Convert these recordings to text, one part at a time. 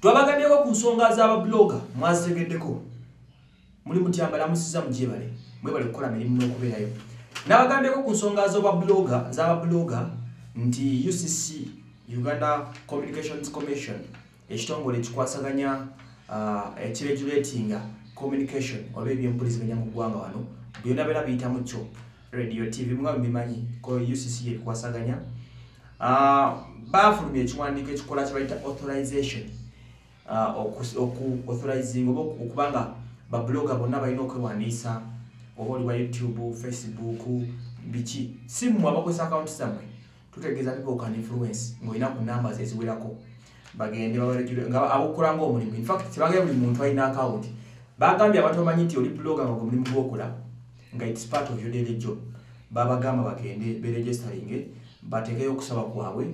Twabagambyeko ku nsonga z'ababloga mwazitegeddeko. Muli mutyambala musiza mujebale. Mwebale kukola mirimu n'okubeerayo. Nabagambyeko ku nsonga z'ababloga nti UCC Uganda Communications Commission ekitongole ekikwasaganya ekiregulatinga communication oba ebyempuliziganya mu ggwanga wano byonna beera biyitamu kyo radio TV mwa bimanyi ko UCC ekwasaganya bafulumya ekiwandiiko ekikola kye bayita authorization authorizing oba okubanga babloga bonna balina okwewandiisa oba oli wa YouTube, Facebook, biki si mmwe abakozesa account zammwe tutegeeza people can influence ng'olina ku numbers eziwerako bagende babaregule nga abokola ng'omulimu. In fact tebagenda buli muntu alina account. Bagambye abantu bamanyi nti oli blogger nga omulimu gw'okola nga it's part of your daily job. Babagamba bagende beregisteringe bategeyo okusaba kwabwe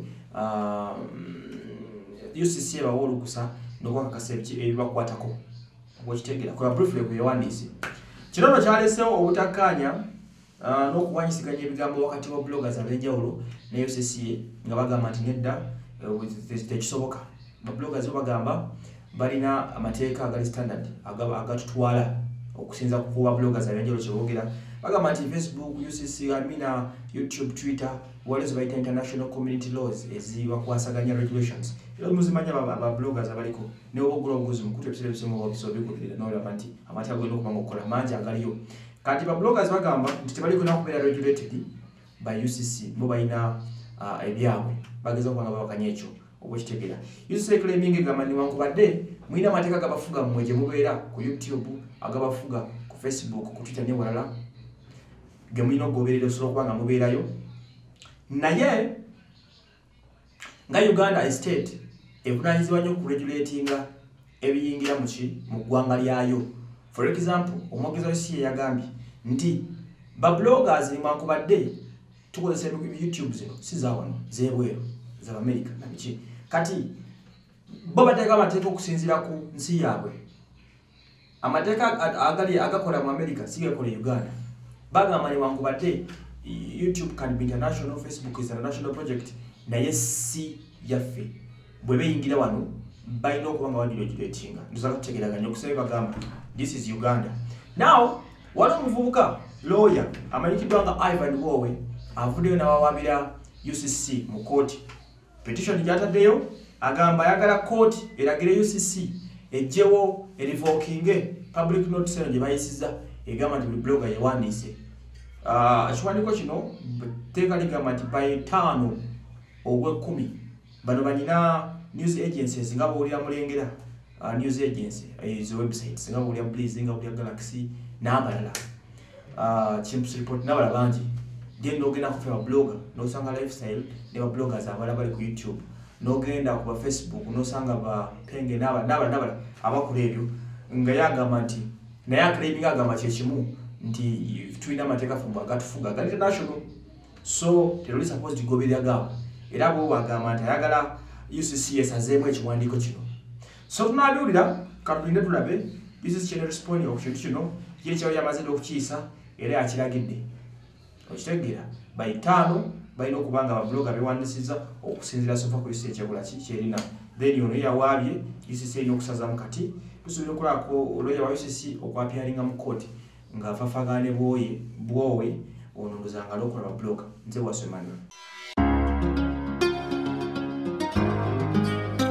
UCC bawa olukusa n'okwakakasa ebibakwatako okitegeera kola briefly kwewandiise. Kino no kyalesewo obutakkaanya n'okuwanyisiganya ebigambo wakati wa bloggers ab'enjawulo ne UCC nga bagamba nti nedda tekisoboka. Bloggers bagamba balina amateeka agali standard agatutwala okusinza ku bloggers ab'enjawulo kye boogera. Bagamba nti Facebook, UCC, YouTube, Twitter walezo bayita international community laws ezibakwasaganya regulations. Era muzimanya bloggers abaliko ne obugula obuguzi mukutu ebisere bisomo obisobikulira n'olaba nti amateeka gonna okuba ng'okola mangi agaliyo. Kati bloggers bagamba nti tebaliko nakubeera regulated by UCC bo balina ebyabwe bageza okubanga babakanya ekyo obwekitegeera. UCC claiming egamba newankubadde mulina amateeka gabafuga mmwe gye mubeera ku YouTube agabafuga ku Facebook ku Twitter ne walala ge mulina okugoberera osobola okuba nga mubeerayo naye nga Uganda estate evunaanyizibwa nnyo ku regulatinga ebiyingira mu ggwanga lyayo. For example, omwogezi wa UCC yagambye nti bloggers newankubadde tukozesa YouTube zino si za wano z'ebweru za America na biki kati bo bateeka amateeka okusinziira ku nsi yaabwe. Amateeka agali agakola mu America si gakola Uganda. Bagamba newankubadde YouTube can be international, Facebook is a national project naye si yaffe bwe beyingira wano balina okuba nga bagiregulatinga. Ntusobola kutegeeraganya okusaba bagamba this is Uganda. Now wano omuvubuka lawyer amanyikiddwa nga Ivan Mbowe avuddeyo n'awawaabira UCC mu kooti. Petition gy'ataddeyo agamba ayagala kooti eragire UCC ejjewo revokinge public notice eno gye bayisizza egamba nti buli blogger yewandiise. Ekiwandiiko kino tteeka ligamba nti by 5 Ogw'ekumi bano banyina news agencies nga bawulira Mulengera news agency ezo websites nga bawulira Breeze nga bawulira Galaxy n'abalala Chimps Report n'abalala bangi genda ogenda ku blogger n'osanga lifestyle ne bloggers abalala bali ku YouTube n'ogenda ku Facebook n'osanga ba Penge n'abalala abakola ebyo nga yagamba nti naye aclaiming agamba kyekimu nti tulina amateeka fumba agatufuga gali international so teroli supposed goberera gaabo era bo bagamba nti ayagala UCC esazeemu ekiwandiiko kino. So tunabiwulira katulinde tulabe UCC kye respondi okukintu kino ye kyawo yamaze okukiyisa era yakiragidde okitegeera by 5 balina okuba nga bablogger bewandiisizza okusinziira sofa ku UCC ekyakola kyerina then ono yawaabye UCC erina okusazaamu kati tusuubira okulako lawyer wa UCC okwapyaringa mu kooti nga afafagaane bwowe ono ndozanga lokola bablogger nze wasomanya.